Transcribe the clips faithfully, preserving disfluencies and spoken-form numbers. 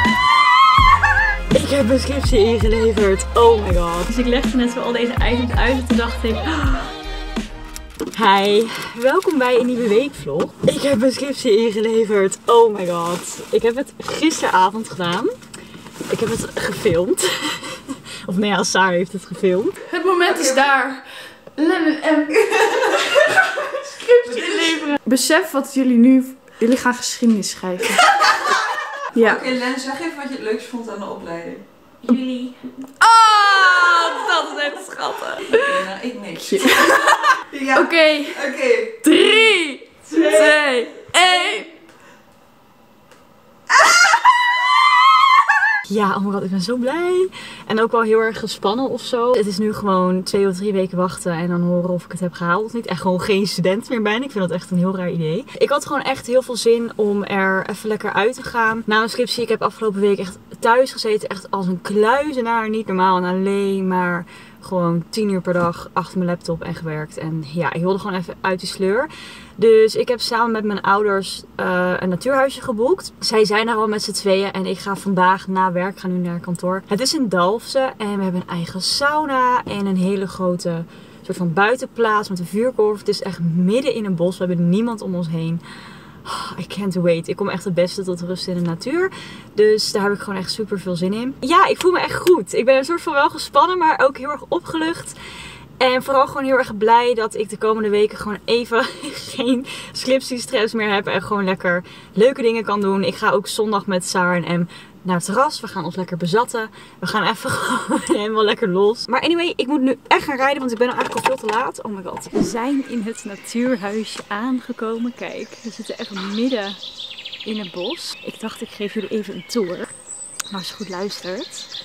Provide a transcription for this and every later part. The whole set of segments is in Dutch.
Ik heb een scriptie ingeleverd. Oh my god. Dus ik legde net zo al deze items uit en toen dacht ik... Hi, welkom bij een nieuwe weekvlog. Ik heb een scriptie ingeleverd. Oh my god. Ik heb het gisteravond gedaan. Ik heb het gefilmd. Of nee, Saar heeft het gefilmd. Het moment is daar. Lennon en scriptie inleveren. Besef wat jullie nu... Jullie gaan geschiedenis schrijven. Ja. Oké, okay, Len, zeg even wat je het leukst vond aan de opleiding. Jullie. Oh, dat is echt schattig. Okay, nou, ik niks. Ja. Oké. Okay. Oké. Okay. drie, twee, één. Ja, oh my god, ik ben zo blij. En ook wel heel erg gespannen of zo. Het is nu gewoon twee of drie weken wachten en dan horen of ik het heb gehaald of niet. En gewoon geen student meer ben. Ik vind dat echt een heel raar idee. Ik had gewoon echt heel veel zin om er even lekker uit te gaan. Na een scriptie, ik heb afgelopen week echt thuis gezeten. Echt als een kluizenaar. Niet normaal en alleen maar gewoon tien uur per dag achter mijn laptop en gewerkt. En ja, ik wilde gewoon even uit die sleur. Dus ik heb samen met mijn ouders uh, een natuurhuisje geboekt. Zij zijn er al met z'n tweeën en ik ga vandaag na werk, ga nu naar kantoor. Het is in Dalfsen en we hebben een eigen sauna en een hele grote soort van buitenplaats met een vuurkorf. Het is echt midden in een bos, we hebben niemand om ons heen. Oh, I can't wait. Ik kom echt het beste tot rust in de natuur. Dus daar heb ik gewoon echt super veel zin in. Ja, ik voel me echt goed. Ik ben een soort van wel gespannen, maar ook heel erg opgelucht. En vooral gewoon heel erg blij dat ik de komende weken gewoon even geen scriptiestress meer heb. En gewoon lekker leuke dingen kan doen. Ik ga ook zondag met Saar en Em naar het terras. We gaan ons lekker bezatten. We gaan even gewoon helemaal lekker los. Maar anyway, ik moet nu echt gaan rijden, want ik ben al eigenlijk al veel te laat. Oh my god. We zijn in het natuurhuisje aangekomen. Kijk, we zitten echt midden in het bos. Ik dacht, ik geef jullie even een tour. Maar als je goed luistert,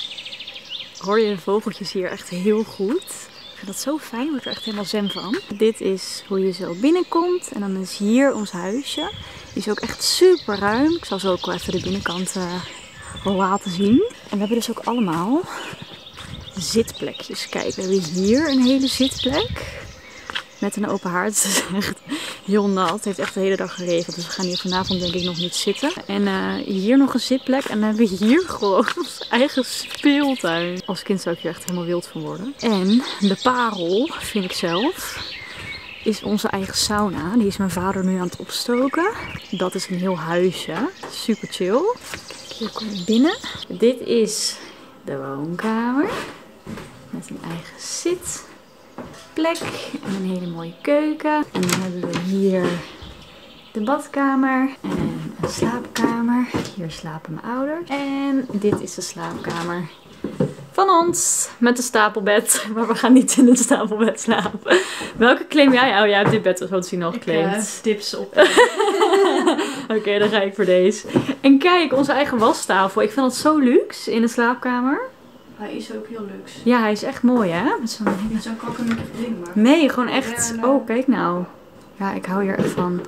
hoor je de vogeltjes hier echt heel goed. Ik vind dat zo fijn, ik word er echt helemaal zen van. Dit is hoe je zo binnenkomt. En dan is hier ons huisje. Die is ook echt super ruim. Ik zal zo ook wel even de binnenkant uh, laten zien. En we hebben dus ook allemaal zitplekjes. Kijk, we hebben hier een hele zitplek. Met een open haard. Het is echt heel nat. Het heeft echt de hele dag geregend. Dus we gaan hier vanavond denk ik nog niet zitten. En uh, hier nog een zitplek. En dan hebben we hier gewoon ons eigen speeltuin. Als kind zou ik hier echt helemaal wild van worden. En de parel, vind ik zelf, is onze eigen sauna. Die is mijn vader nu aan het opstoken. Dat is een heel huisje. Super chill. Kijk, hier kom ik binnen. Dit is de woonkamer. Met een eigen zit. Plek en een hele mooie keuken. En dan hebben we hier de badkamer en een slaapkamer. Hier slapen mijn ouders. En dit is de slaapkamer van ons met een stapelbed. Maar we gaan niet in het stapelbed slapen. Welke claim jij? Oh, jij hebt dit bed zo te zien al geclaimd. Ik uh, tips op. Oké, okay, dan ga ik voor deze. En kijk, onze eigen wastafel. Ik vind dat zo luxe in de slaapkamer. Hij is ook heel luxe. Ja, hij is echt mooi, hè? Met zo'n Met zo'n kakkermukkig ding, maar... Nee, gewoon echt... Oh, kijk nou. Ja, ik hou hier echt van.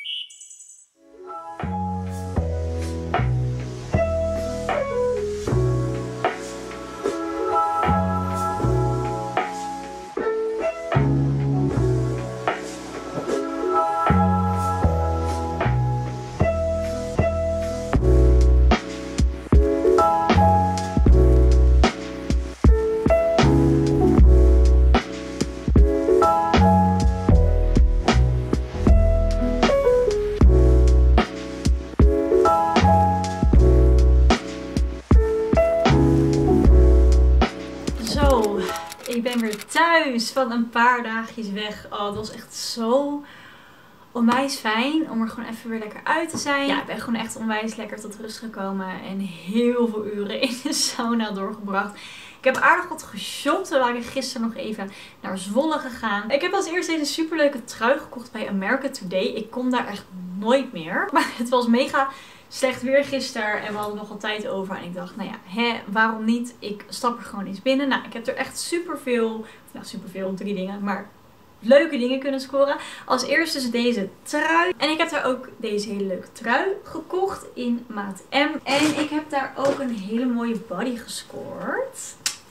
Ik ben weer thuis van een paar dagjes weg. Oh, het was echt zo onwijs fijn om er gewoon even weer lekker uit te zijn. Ja, ik ben gewoon echt onwijs lekker tot rust gekomen en heel veel uren in de sauna doorgebracht. Ik heb aardig wat geshopt. We waren gisteren nog even naar Zwolle gegaan. Ik heb als eerst deze superleuke trui gekocht bij America Today. Ik kom daar echt nooit meer. Maar het was mega slecht weer gisteren en we hadden nogal tijd over. En ik dacht, nou ja, hè, waarom niet? Ik stap er gewoon eens binnen. Nou, ik heb er echt superveel, nou superveel, drie dingen, maar leuke dingen kunnen scoren. Als eerste is deze trui. En ik heb daar ook deze hele leuke trui gekocht in maat M. En ik heb daar ook een hele mooie body gescoord.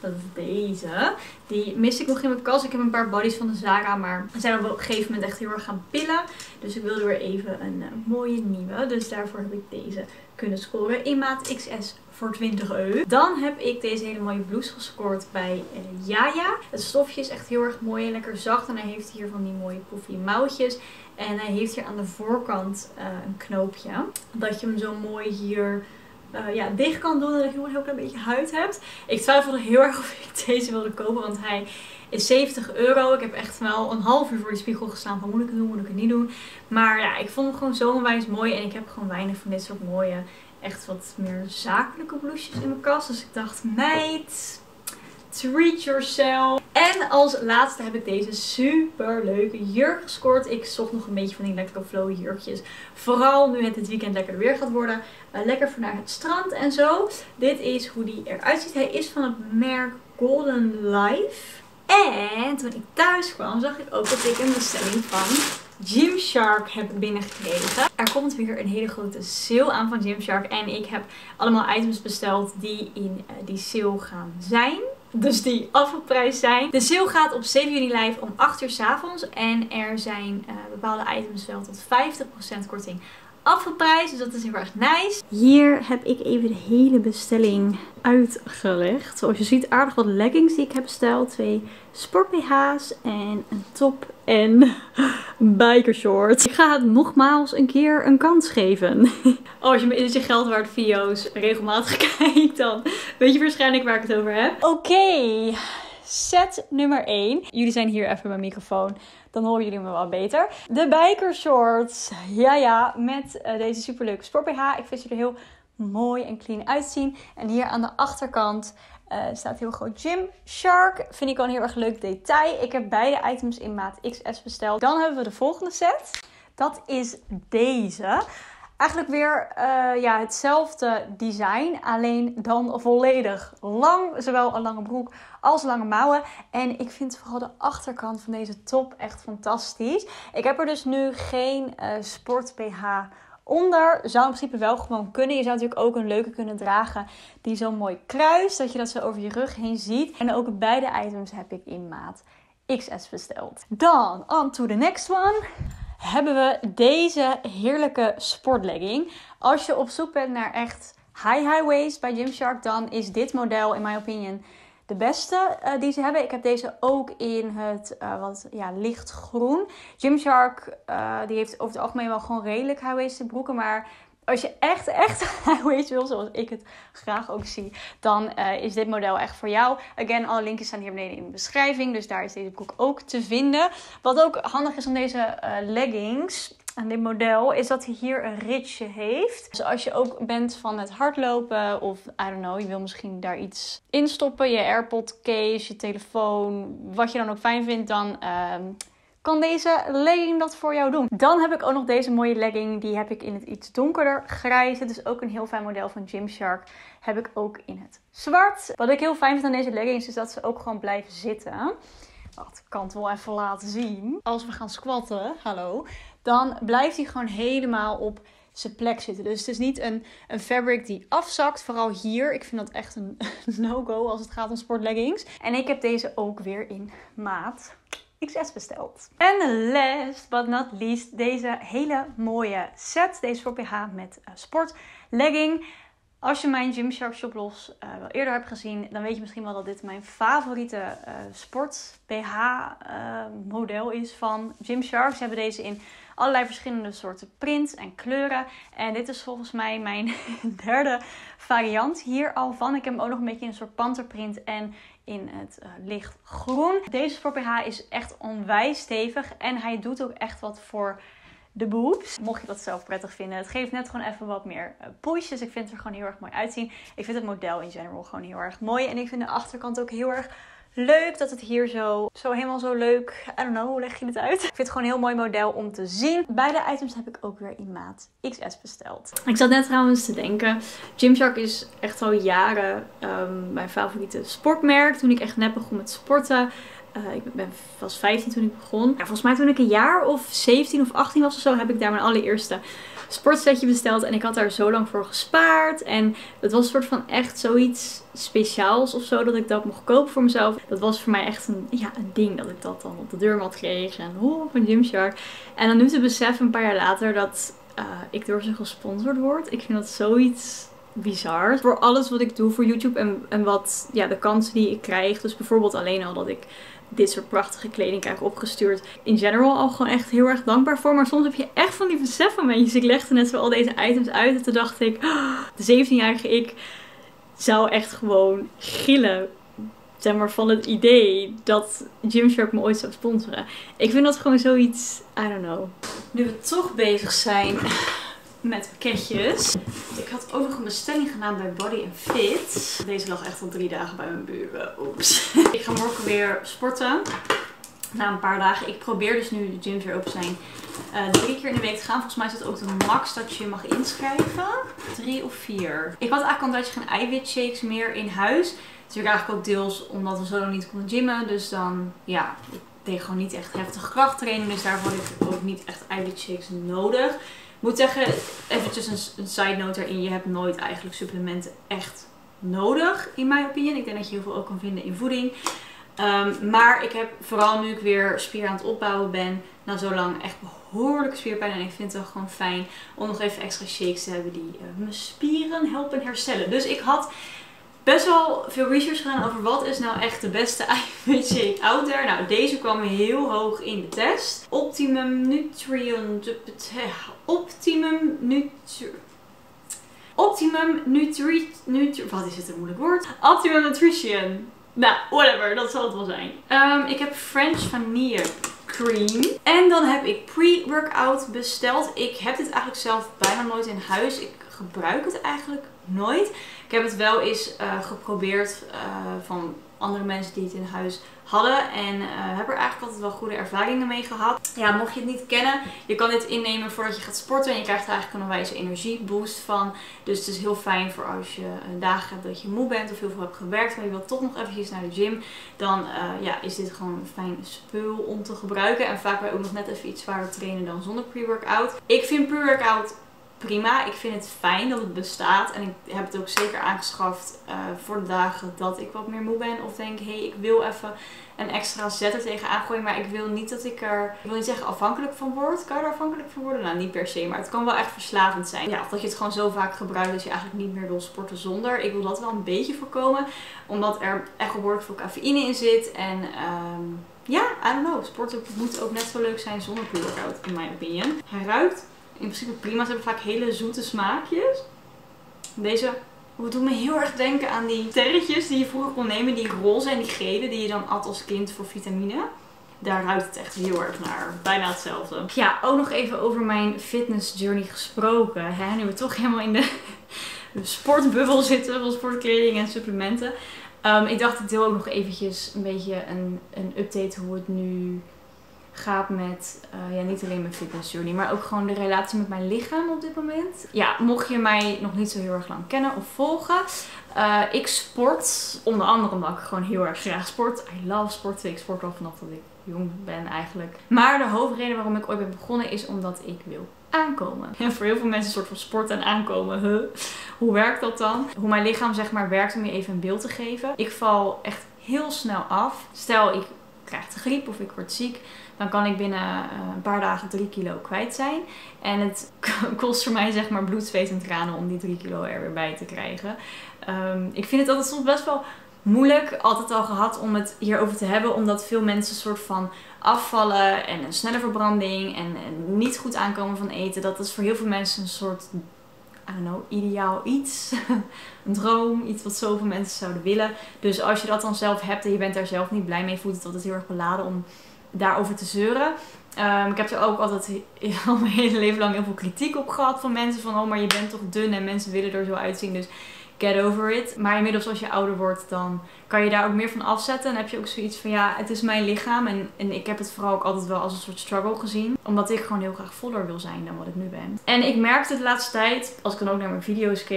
Dat is deze. Die miste ik nog in mijn kast. Ik heb een paar bodies van de Zara, maar ze zijn op een gegeven moment echt heel erg gaan pillen. Dus ik wilde weer even een uh, mooie nieuwe. Dus daarvoor heb ik deze kunnen scoren in maat X S voor twintig euro. Dan heb ik deze hele mooie blouse gescoord bij uh, Jaja. Het stofje is echt heel erg mooi en lekker zacht. En hij heeft hier van die mooie puffy mouwtjes. En hij heeft hier aan de voorkant uh, een knoopje. Dat je hem zo mooi hier uh, ja, dicht kan doen. En dat je een heel klein beetje huid hebt. Ik twijfelde heel erg of ik deze wilde kopen. Want hij is zeventig euro. Ik heb echt wel een half uur voor die spiegel gestaan. Van moet ik het doen, moet ik het niet doen. Maar ja, ik vond hem gewoon zo onwijs mooi. En ik heb gewoon weinig van dit soort mooie, echt wat meer zakelijke blouses in mijn kast. Dus ik dacht, meid, treat yourself. En als laatste heb ik deze super leuke jurk gescoord. Ik zocht nog een beetje van die lekkere flowy jurkjes. Vooral nu het dit weekend lekker weer gaat worden. Uh, lekker voor naar het strand en zo. Dit is hoe die eruit ziet. Hij is van het merk Golden Life. En toen ik thuis kwam zag ik ook dat ik een bestelling van Gymshark heb binnengekregen. Er komt weer een hele grote sale aan van Gymshark. En ik heb allemaal items besteld die in uh, die sale gaan zijn. Dus die afgeprijsd zijn. De sale gaat op zeven juni live om acht uur 's avonds. En er zijn uh, bepaalde items wel tot vijftig procent korting afgeprijsd. Dus dat is heel erg nice. Hier heb ik even de hele bestelling uitgelegd. Zoals je ziet aardig wat leggings die ik heb besteld. Twee sport B H's en een top en bikershorts. Ik ga het nogmaals een keer een kans geven. Als je mijn Is Je Geld Waard video's regelmatig kijkt, dan weet je waarschijnlijk waar ik het over heb. Oké, okay. Set nummer één. Jullie zijn hier even mijn microfoon. Dan horen jullie me wel beter. De bikershorts. Ja, ja. Met uh, deze superleuke sport B H. Ik vind ze er heel mooi en clean uitzien. En hier aan de achterkant uh, staat heel groot Gymshark. Vind ik al een heel erg leuk detail. Ik heb beide items in maat X S besteld. Dan hebben we de volgende set. Dat is deze. Eigenlijk weer uh, ja, hetzelfde design, alleen dan volledig lang. Zowel een lange broek als lange mouwen. En ik vind vooral de achterkant van deze top echt fantastisch. Ik heb er dus nu geen uh, sport B H onder. Zou in principe wel gewoon kunnen. Je zou natuurlijk ook een leuke kunnen dragen die zo mooi kruist. Dat je dat zo over je rug heen ziet. En ook beide items heb ik in maat X S besteld. Dan on to the next one. Hebben we deze heerlijke sportlegging. Als je op zoek bent naar echt high high waist bij Gymshark, dan is dit model in mijn opinion de beste uh, die ze hebben. Ik heb deze ook in het uh, wat ja, lichtgroen. Gymshark uh, die heeft over het algemeen wel gewoon redelijk high waisted broeken, maar als je echt, echt high waist wil, zoals ik het graag ook zie, dan uh, is dit model echt voor jou. Again, alle linkjes staan hier beneden in de beschrijving. Dus daar is deze broek ook te vinden. Wat ook handig is aan deze uh, leggings, aan dit model, is dat hij hier een ritsje heeft. Dus als je ook bent van het hardlopen of, I don't know, je wil misschien daar iets in stoppen. Je AirPod case, je telefoon, wat je dan ook fijn vindt, dan Uh, kan deze legging dat voor jou doen. Dan heb ik ook nog deze mooie legging. Die heb ik in het iets donkerder grijs. Het is ook een heel fijn model van Gymshark. Heb ik ook in het zwart. Wat ik heel fijn vind aan deze leggings is dat ze ook gewoon blijven zitten. Wacht, ik kan het wel even laten zien. Als we gaan squatten, hallo, dan blijft hij gewoon helemaal op zijn plek zitten. Dus het is niet een, een fabric die afzakt. Vooral hier. Ik vind dat echt een no-go als het gaat om sportleggings. En ik heb deze ook weer in maat X S besteld. En last but not least deze hele mooie set. Deze sport B H met uh, sportlegging. Als je mijn Gymshark shoplos uh, wel eerder hebt gezien, dan weet je misschien wel dat dit mijn favoriete uh, sport B H uh, model is van Gymshark. Ze hebben deze in allerlei verschillende soorten prints en kleuren. En dit is volgens mij mijn derde variant hier al van. Ik heb hem ook nog een beetje in een soort panterprint en in het uh, lichtgroen. Deze sport B H is echt onwijs stevig en hij doet ook echt wat voor de boobs. Mocht je dat zelf prettig vinden. Het geeft net gewoon even wat meer uh, push. Dus ik vind het er gewoon heel erg mooi uitzien. Ik vind het model in general gewoon heel erg mooi. En ik vind de achterkant ook heel erg leuk dat het hier zo, zo helemaal zo leuk, I don't know, hoe leg je het uit? Ik vind het gewoon een heel mooi model om te zien. Beide items heb ik ook weer in maat X S besteld. Ik zat net trouwens te denken, Gymshark is echt al jaren um, mijn favoriete sportmerk. Toen ik echt net begon met sporten. Uh, ik ben, was vijftien toen ik begon. Ja, volgens mij toen ik een jaar of zeventien of achttien was of zo, heb ik daar mijn allereerste sportsetje besteld. En ik had daar zo lang voor gespaard. En het was een soort van echt zoiets speciaals of zo. Dat ik dat mocht kopen voor mezelf. Dat was voor mij echt een, ja, een ding dat ik dat dan op de deurmat kreeg. En oh, van Gymshark. En dan nu te beseffen een paar jaar later dat uh, ik door ze gesponsord word. Ik vind dat zoiets bizar. Voor alles wat ik doe voor YouTube en, en wat, ja, de kansen die ik krijg. Dus bijvoorbeeld alleen al dat ik dit soort prachtige kleding krijg opgestuurd. In general al gewoon echt heel erg dankbaar voor. Maar soms heb je echt van die besefmomentjes. Ik legde net zo al deze items uit. En toen dacht ik, oh, de zeventienjarige ik zou echt gewoon gillen. Zeg maar van het idee dat Gymshark me ooit zou sponsoren. Ik vind dat gewoon zoiets, I don't know. Nu we toch bezig zijn met pakketjes. Ik had ook nog een bestelling gedaan bij Body and Fit. Deze lag echt al drie dagen bij mijn buren. Oeps. Ik ga morgen weer sporten. Na een paar dagen. Ik probeer dus nu de gyms weer open zijn. Uh, drie keer in de week te gaan. Volgens mij is dat ook de max dat je mag inschrijven. Drie of vier. Ik had eigenlijk al een tijdje geen eiwitshakes meer in huis. Natuurlijk eigenlijk ook deels omdat we zo lang niet konden gymmen. Dus dan, ja, ik deed gewoon niet echt heftige krachttraining. Dus daarvoor had ik ook niet echt eiwitshakes nodig. Ik moet zeggen, eventjes een, een side note erin. Je hebt nooit eigenlijk supplementen echt nodig, in mijn opinie. Ik denk dat je heel veel ook kan vinden in voeding. Um, maar ik heb vooral nu ik weer spier aan het opbouwen ben, na zo lang echt behoorlijke spierpijn. En ik vind het gewoon fijn om nog even extra shakes te hebben die uh, mijn spieren helpen herstellen. Dus ik had best wel veel research gedaan over wat is nou echt de beste eiwitshake out there. Nou, deze kwam heel hoog in de test. Optimum Nutrient... Optimum Nutri... Optimum Nutri... Nutri... Wat is het een moeilijk woord? Optimum Nutrition. Nou, whatever. Dat zal het wel zijn. Um, ik heb French Vanille Cream. En dan heb ik pre-workout besteld. Ik heb dit eigenlijk zelf bijna nooit in huis. Ik gebruik het eigenlijk nooit. Ik heb het wel eens uh, geprobeerd uh, van andere mensen die het in huis hadden. En uh, heb er eigenlijk altijd wel goede ervaringen mee gehad. Ja, mocht je het niet kennen, je kan dit innemen voordat je gaat sporten. En je krijgt er eigenlijk een onwijze energieboost van. Dus het is heel fijn voor als je uh, dagen hebt dat je moe bent of heel veel hebt gewerkt. Maar je wilt toch nog eventjes naar de gym. Dan uh, ja, is dit gewoon een fijn spul om te gebruiken. En vaak wij ook nog net even iets zwaarder trainen dan zonder pre-workout. Ik vind pre-workout prima. Ik vind het fijn dat het bestaat. En ik heb het ook zeker aangeschaft uh, voor de dagen dat ik wat meer moe ben. Of denk, hé, hey, ik wil even een extra zet er tegenaan gooien. Maar ik wil niet dat ik er, ik wil niet zeggen afhankelijk van word. Kan je er afhankelijk van worden? Nou, niet per se. Maar het kan wel echt verslavend zijn. Ja, of dat je het gewoon zo vaak gebruikt dat je eigenlijk niet meer wil sporten zonder. Ik wil dat wel een beetje voorkomen. Omdat er echt behoorlijk veel cafeïne in zit. En um, ja, I don't know. Sporten moet ook net zo leuk zijn zonder pre-workout, in mijn opinion. Hij ruikt in principe prima. Ze hebben vaak hele zoete smaakjes. Deze doet me heel erg denken aan die sterretjes die je vroeger kon nemen. Die roze en die gele die je dan at als kind voor vitamine. Daar ruikt het echt heel erg naar. Bijna hetzelfde. Ja, ook nog even over mijn fitness journey gesproken. Hè? Nu we toch helemaal in de, de sportbubbel zitten van sportkleding en supplementen. Um, ik dacht ik deel ook nog eventjes een beetje een, een update hoe het nu gaat met, uh, ja, niet alleen mijn fitness journey, maar ook gewoon de relatie met mijn lichaam op dit moment. Ja, mocht je mij nog niet zo heel erg lang kennen of volgen. Uh, ik sport, onder andere omdat ik gewoon heel erg graag sport. I love sporten. Ik sport al vanaf dat ik jong ben eigenlijk. Maar de hoofdreden waarom ik ooit ben begonnen is omdat ik wil aankomen. En voor heel veel mensen een soort van sport en aankomen. Huh? Hoe werkt dat dan? Hoe mijn lichaam zeg maar werkt om je even een beeld te geven. Ik val echt heel snel af. Stel ik krijg de griep of ik word ziek. Dan kan ik binnen uh, een paar dagen drie kilo kwijt zijn. En het kost voor mij zeg maar bloed, zweet en tranen om die drie kilo er weer bij te krijgen. Um, ik vind het altijd soms best wel moeilijk, altijd al gehad, om het hierover te hebben. Omdat veel mensen een soort van afvallen en een snelle verbranding en, en niet goed aankomen van eten. Dat is voor heel veel mensen een soort, I don't know, ideaal iets. Een droom, iets wat zoveel mensen zouden willen. Dus als je dat dan zelf hebt en je bent daar zelf niet blij mee, voelt het altijd heel erg beladen om daarover te zeuren. Um, ik heb er ook altijd al mijn hele leven lang heel veel kritiek op gehad van mensen. Van, oh, maar je bent toch dun en mensen willen er zo uitzien. Dus get over it. Maar inmiddels als je ouder wordt, dan kan je daar ook meer van afzetten. En heb je ook zoiets van, ja, het is mijn lichaam. En, en ik heb het vooral ook altijd wel als een soort struggle gezien. Omdat ik gewoon heel graag voller wil zijn dan wat ik nu ben. En ik merkte de laatste tijd, als ik dan ook naar mijn video's keek,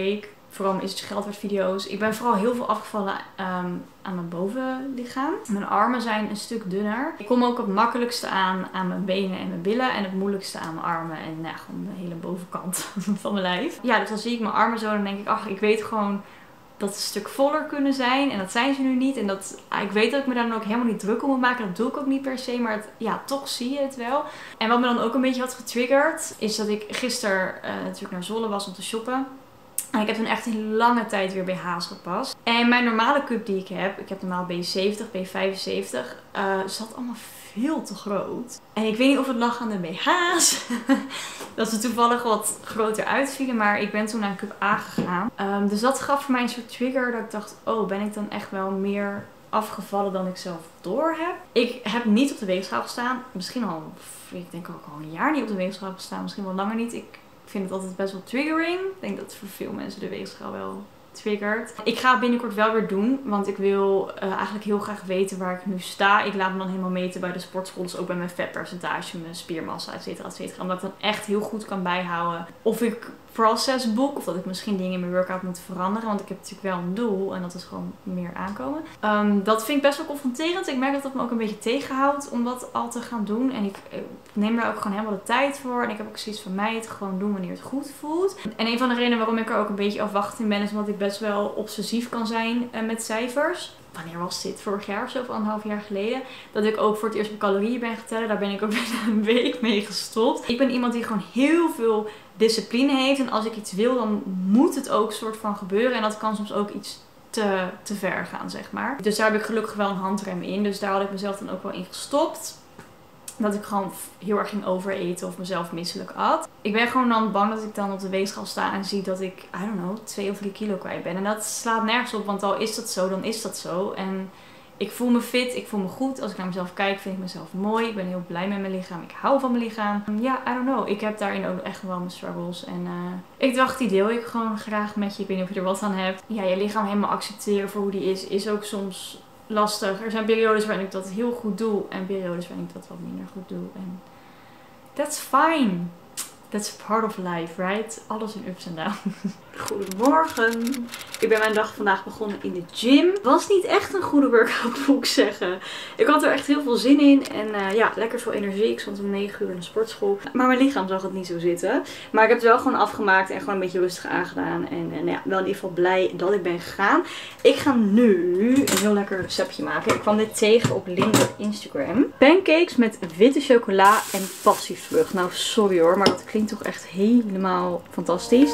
Vooral mijn is het geld waard video's. Ik ben vooral heel veel afgevallen um, aan mijn bovenlichaam. Mijn armen zijn een stuk dunner. Ik kom ook het makkelijkste aan aan mijn benen en mijn billen. En het moeilijkste aan mijn armen en nou, gewoon de hele bovenkant van mijn lijf. Ja, dus dan zie ik mijn armen zo en dan denk ik, ach, ik weet gewoon dat ze een stuk voller kunnen zijn. En dat zijn ze nu niet. En dat, ik weet dat ik me daar dan ook helemaal niet druk om moet maken. Dat doe ik ook niet per se. Maar het, ja, toch zie je het wel. En wat me dan ook een beetje had getriggerd, is dat ik gisteren uh, natuurlijk naar Zwolle was om te shoppen. En ik heb toen echt een lange tijd weer B H's gepast. En mijn normale cup die ik heb, ik heb normaal B zeventig, B vijfenzeventig, uh, zat allemaal veel te groot. En ik weet niet of het lag aan de B H's. Dat ze toevallig wat groter uitvielen. Maar ik ben toen naar cup A gegaan. Um, dus dat gaf voor mij een soort trigger dat ik dacht, oh, ben ik dan echt wel meer afgevallen dan ik zelf door heb. Ik heb niet op de weegschaal gestaan. Misschien al, ik denk ook al een jaar niet op de weegschaal gestaan. Misschien wel langer niet. Ik Ik vind het altijd best wel triggering. Ik denk dat voor veel mensen de weegschaal wel triggert. Ik ga het binnenkort wel weer doen. Want ik wil uh, eigenlijk heel graag weten waar ik nu sta. Ik laat me dan helemaal meten bij de sportschool. Dus ook bij mijn vetpercentage, mijn spiermassa, et cetera, et cetera. Omdat ik dan echt heel goed kan bijhouden of ik process boek. Of dat ik misschien dingen in mijn workout moet veranderen. Want ik heb natuurlijk wel een doel. En dat is gewoon meer aankomen. Um, dat vind ik best wel confronterend. Ik merk dat dat me ook een beetje tegenhoudt om dat al te gaan doen. En ik, ik neem daar ook gewoon helemaal de tijd voor. En ik heb ook zoiets van mij het gewoon doen wanneer het goed voelt. En een van de redenen waarom ik er ook een beetje afwachtend in ben, is omdat ik best wel obsessief kan zijn uh, met cijfers. Wanneer was dit? Vorig jaar of zo, of anderhalf jaar geleden. Dat ik ook voor het eerst mijn calorieën ben getellen. Daar ben ik ook binnen een week mee gestopt. Ik ben iemand die gewoon heel veel discipline heeft. En als ik iets wil, dan moet het ook soort van gebeuren. En dat kan soms ook iets te, te ver gaan, zeg maar. Dus daar heb ik gelukkig wel een handrem in. Dus daar had ik mezelf dan ook wel in gestopt. Dat ik gewoon heel erg ging overeten of mezelf misselijk at. Ik ben gewoon dan bang dat ik dan op de weegschaal sta en zie dat ik, I don't know, twee of drie kilo kwijt ben. En dat slaat nergens op, want al is dat zo, dan is dat zo. En ik voel me fit, ik voel me goed. Als ik naar mezelf kijk, vind ik mezelf mooi. Ik ben heel blij met mijn lichaam. Ik hou van mijn lichaam. Ja, I don't know. Ik heb daarin ook echt wel mijn struggles. En uh, ik dacht, die deel ik gewoon graag met je. Ik weet niet of je er wat aan hebt. Ja, je lichaam helemaal accepteren voor hoe die is, is ook soms lastig. Er zijn periodes waarin ik dat heel goed doe. En periodes waarin ik dat wat minder goed doe. En that's fine. That's part of life, right? Alles in ups en downs. Goedemorgen. Ik ben mijn dag vandaag begonnen in de gym. Het was niet echt een goede workout, moet ik zeggen. Ik had er echt heel veel zin in. En uh, ja, lekker veel energie. Ik stond om negen uur in de sportschool. Maar mijn lichaam zag het niet zo zitten. Maar ik heb het wel gewoon afgemaakt en gewoon een beetje rustig aangedaan. En, en ja, wel in ieder geval blij dat ik ben gegaan. Ik ga nu een heel lekker receptje maken. Ik kwam dit tegen op Linda op Instagram. Pancakes met witte chocola en passievrucht. Nou, sorry hoor, maar dat klinkt toch echt helemaal fantastisch.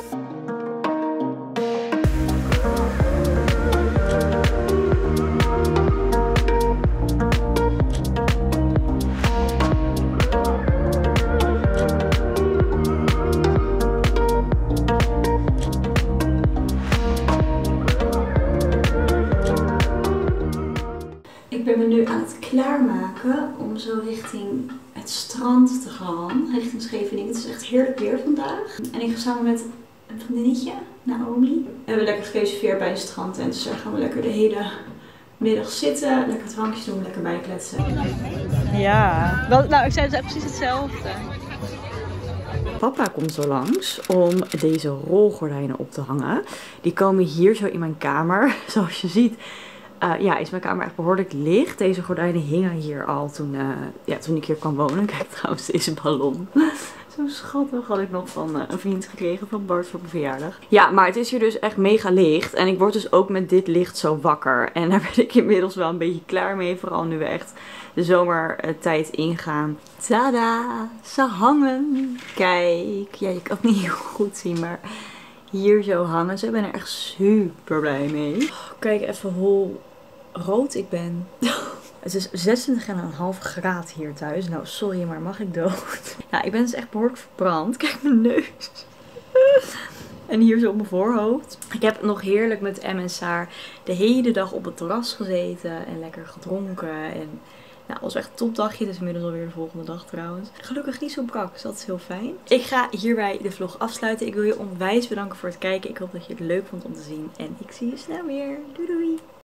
Ik ben me nu aan het klaarmaken om zo richting het strand te gaan, richting Scheveningen. Het is echt heerlijk weer vandaag. En ik ga samen met een vriendinnetje, Naomi. We hebben lekker gereserveerd bij een strand en dus daar gaan we lekker de hele middag zitten. Lekker drankjes doen, lekker bijkletsen. Ja, wel, nou ik zei dus precies hetzelfde. Papa komt zo langs om deze rolgordijnen op te hangen. Die komen hier zo in mijn kamer. Zoals je ziet. Uh, ja, is mijn kamer echt behoorlijk licht. Deze gordijnen hingen hier al toen, uh, ja, toen ik hier kwam wonen. Kijk trouwens deze ballon. Zo schattig, had ik nog van uh, een vriend gekregen van Bart voor mijn verjaardag. Ja, maar het is hier dus echt mega licht. En ik word dus ook met dit licht zo wakker. En daar ben ik inmiddels wel een beetje klaar mee. Vooral nu we echt de zomertijd ingaan. Tada! Ze hangen. Kijk. Ja, je kan het niet heel goed zien, maar hier zo hangen ze. Ik ben er echt super blij mee. Oh, kijk even hoe rood ik ben. Het is zesentwintig komma vijf graden hier thuis. Nou, sorry, maar mag ik dood? Ja, ik ben dus echt behoorlijk verbrand. Kijk mijn neus. En hier zo op mijn voorhoofd. Ik heb nog heerlijk met Em en Saar de hele dag op het terras gezeten. En lekker gedronken. En nou, het was echt een topdagje. Het is inmiddels alweer de volgende dag trouwens. Gelukkig niet zo brak, dus dat is heel fijn. Ik ga hierbij de vlog afsluiten. Ik wil je onwijs bedanken voor het kijken. Ik hoop dat je het leuk vond om te zien. En ik zie je snel weer. Doei doei!